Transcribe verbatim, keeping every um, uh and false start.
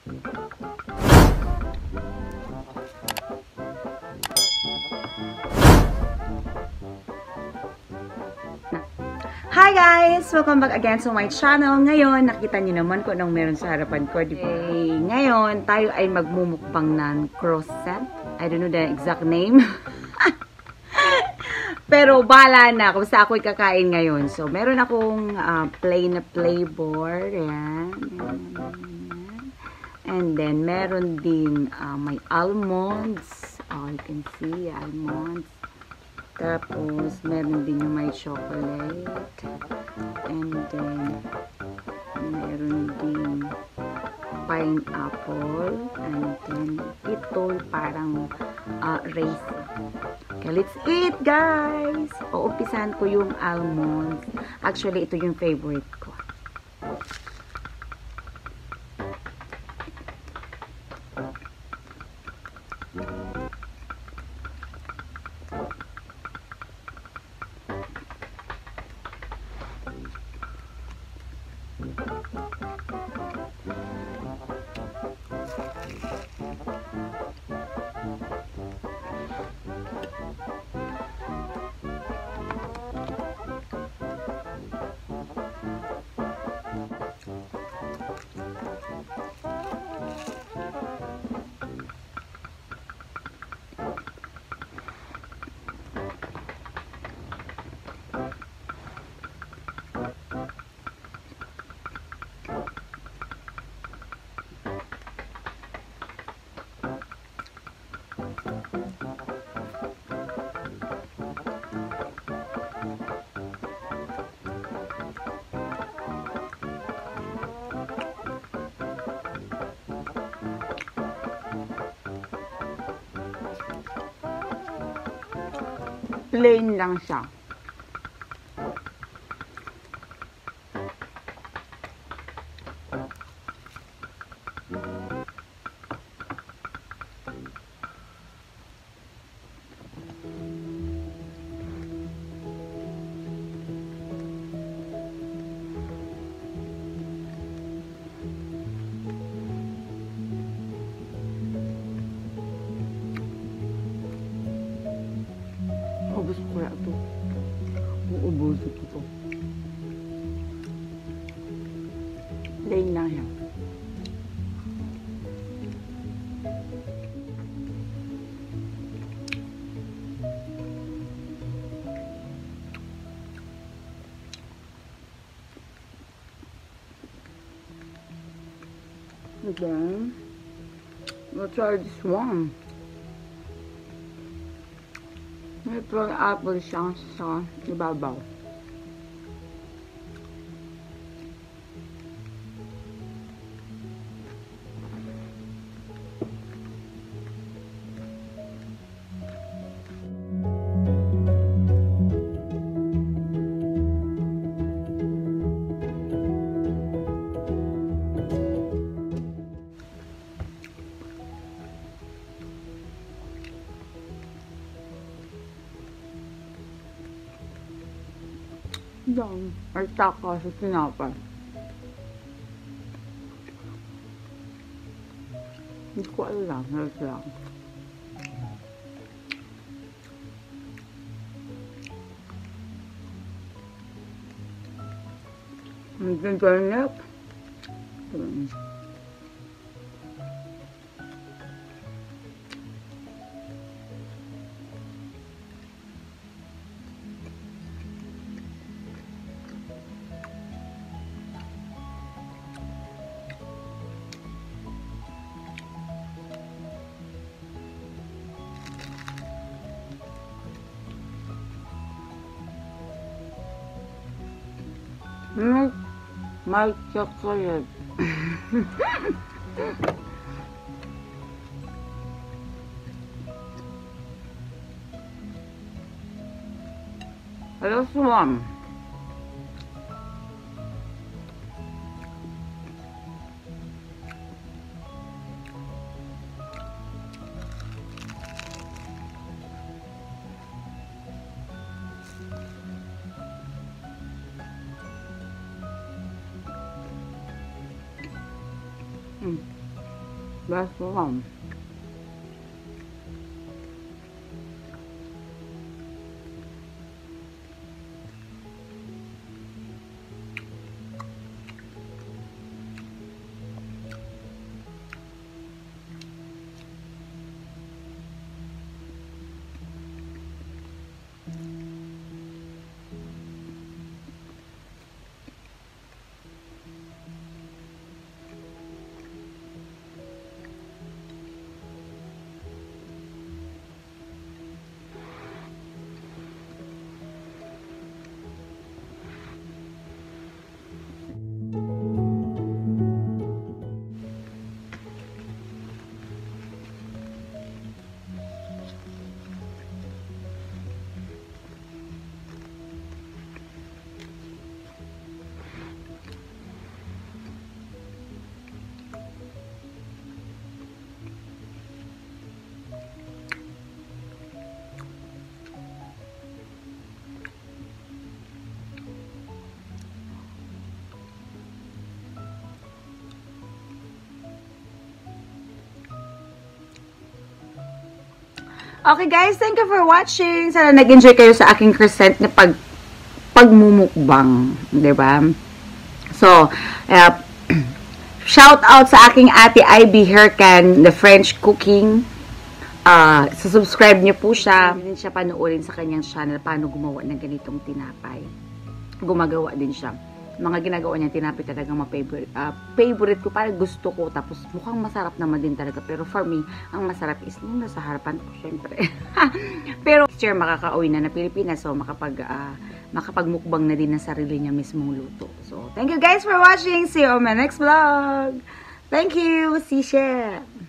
Hi guys! Welcome back again to my channel. Ngayon, nakita niyo naman kung anong meron sa harapan ko, di ba? Okay. Ngayon, tayo ay magmumukbang ng croissant. I don't know the exact name. Pero bala na kung sa ako'y kakain ngayon. So, meron akong uh, plain na playboard. Ayan. And then, meron din uh, may almonds. Oh, you can see almonds. Tapos, meron din yung may chocolate. And then, meron din pineapple. And then, ito parang uh, raisin. Okay, let's eat, guys! Uumpisahan ko yung almonds. Actually, ito yung favorite ko. Plain lang siya. Ubus ko kaya ito. Uubos ito. Plain lang yan. Again, we'll try this one. May apple siya sa ibabaw. Yan, ay taka sa tinapay. Hindi ko alam, halos lang. Ang ganap. Milk, my chocolate. Hello, Swan. Mm. Best one. Okay guys, thank you for watching. Sana nag-enjoy kayo sa aking crescent na pag pagmumukbang, 'di ba? So, uh, shout out sa aking ate Ivy Hercan, the French cooking. Uh, so subscribe niyo po siya. Hindi siya panoorin sa kanyang channel paano gumawa ng ganitong tinapay. Gumagawa din siya. Mga ginagawa niya tinapay talagang ma-favorite. Uh, favorite ko, parang gusto ko. Tapos mukhang masarap naman din talaga. Pero for me, ang masarap is nung nasa harapan ko, syempre. Pero sure, makaka-uwi na na Pilipinas. So, makapag, uh, makapag-mukbang na din ng sarili niya mismong luto. So, thank you guys for watching. See you on my next vlog. Thank you. See you.